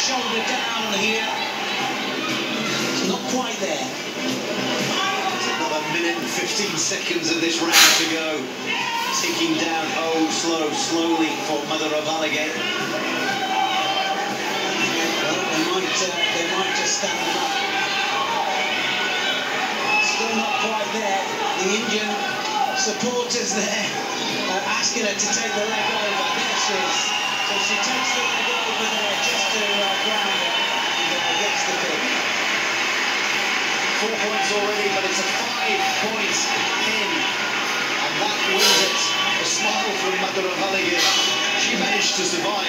shoulder down here. It's not quite there. Another minute and 15 seconds of this round to go. Ticking down, slowly for Mother of Alligator. Well, they might just stand them up. Still not quite there. The Indian supporters there asking her to take the leg over. There she is. So she takes the leg over there just to ground her and gets the pick. 4 points already, but it's a 5-point pin. And that wins it. A smile from Mother of Alligator. She managed to survive.